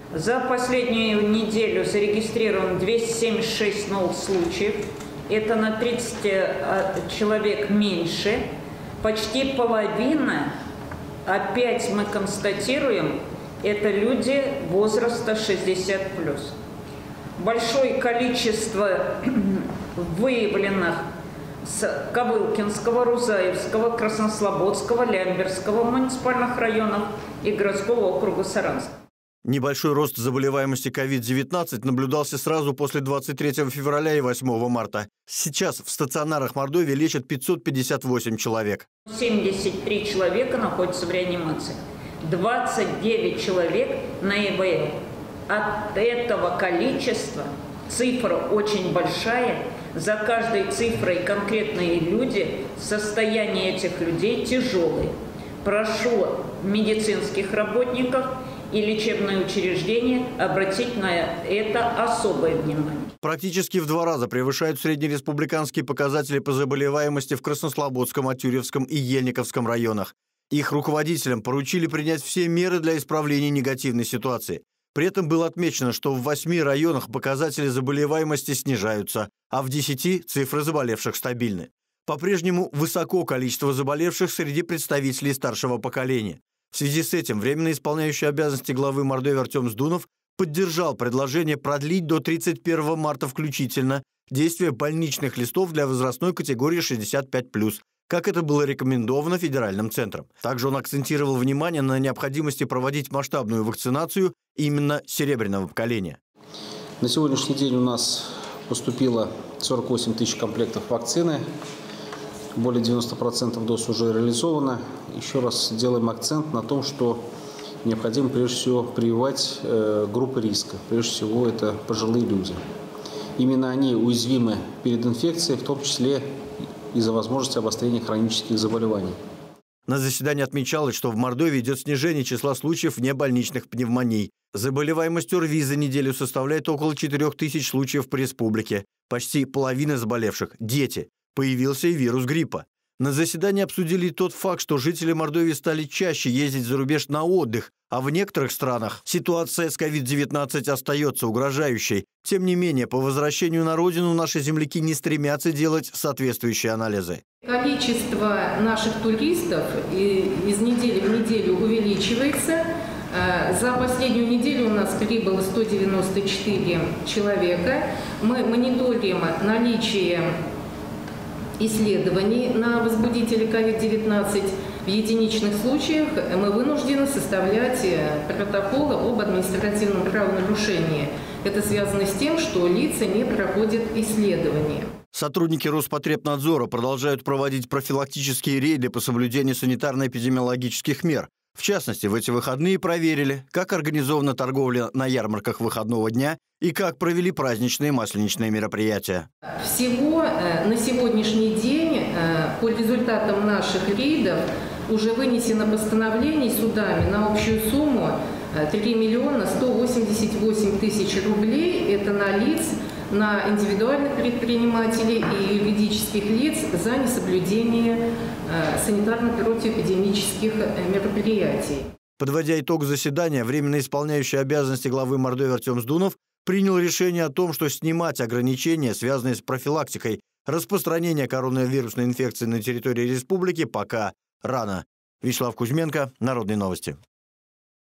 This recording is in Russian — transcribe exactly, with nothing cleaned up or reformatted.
За последнюю неделю зарегистрировано двести семьдесят шесть новых случаев. Это на тридцать человек меньше. Почти половина, опять мы констатируем, это люди возраста шестьдесят плюс. Большое количество выявленных с Ковылкинского, Рузаевского, Краснослободского, Лямберского муниципальных районов и городского округа Саранска. Небольшой рост заболеваемости ковид девятнадцать наблюдался сразу после двадцать третьего февраля и восьмого марта. Сейчас в стационарах Мордовии лечат пятьсот пятьдесят восемь человек. семьдесят три человека находятся в реанимации. двадцать девять человек на ИВЛ. От этого количества цифра очень большая. За каждой цифрой конкретные люди. Состояние этих людей тяжелое. Прошу медицинских работников и лечебные учреждения обратить на это особое внимание. Практически в два раза превышают среднереспубликанские показатели по заболеваемости в Краснослободском, Атюревском и Ельниковском районах. Их руководителям поручили принять все меры для исправления негативной ситуации. При этом было отмечено, что в восьми районах показатели заболеваемости снижаются, а в десяти цифры заболевших стабильны. По-прежнему высоко количество заболевших среди представителей старшего поколения. В связи с этим временно исполняющий обязанности главы Мордовии Артем Сдунов поддержал предложение продлить до тридцать первого марта включительно действие больничных листов для возрастной категории шестьдесят пять плюс, как это было рекомендовано федеральным центром. Также он акцентировал внимание на необходимости проводить масштабную вакцинацию именно серебряного поколения. На сегодняшний день у нас поступило сорок восемь тысяч комплектов вакцины. Более девяноста процентов доз уже реализовано. Еще раз делаем акцент на том, что необходимо прежде всего прививать э, группы риска. Прежде всего это пожилые люди. Именно они уязвимы перед инфекцией, в том числе из-за возможности обострения хронических заболеваний. На заседании отмечалось, что в Мордовии идет снижение числа случаев внебольничных пневмоний. Заболеваемость ОРВИ за неделю составляет около четырёх тысяч случаев по республике. Почти половина заболевших – дети. Появился и вирус гриппа. На заседании обсудили тот факт, что жители Мордовии стали чаще ездить за рубеж на отдых, а в некоторых странах ситуация с ковид девятнадцать остается угрожающей. Тем не менее, по возвращению на родину наши земляки не стремятся делать соответствующие анализы. Количество наших туристов из недели в неделю увеличивается. За последнюю неделю у нас прибыло сто девяносто четыре человека. Мы мониторим наличие исследований на возбудителей ковид девятнадцать. В единичных случаях мы вынуждены составлять протоколы об административном правонарушении. Это связано с тем, что лица не проходят исследования. Сотрудники Роспотребнадзора продолжают проводить профилактические рейды по соблюдению санитарно-эпидемиологических мер. В частности, в эти выходные проверили, как организована торговля на ярмарках выходного дня и как провели праздничные масленичные мероприятия. Всего на сегодняшний день по результатам наших рейдов уже вынесено постановлений судами на общую сумму три миллиона сто восемьдесят восемь тысяч рублей. Это на лиц, на индивидуальных предпринимателей и юридических лиц за несоблюдение санитарно-противоэпидемических мероприятий. Подводя итог заседания, временно исполняющий обязанности главы Мордовии Артем Сдунов принял решение о том, что снимать ограничения, связанные с профилактикой распространения коронавирусной инфекции на территории республики, пока рано. Вячеслав Кузьменко, Народные новости.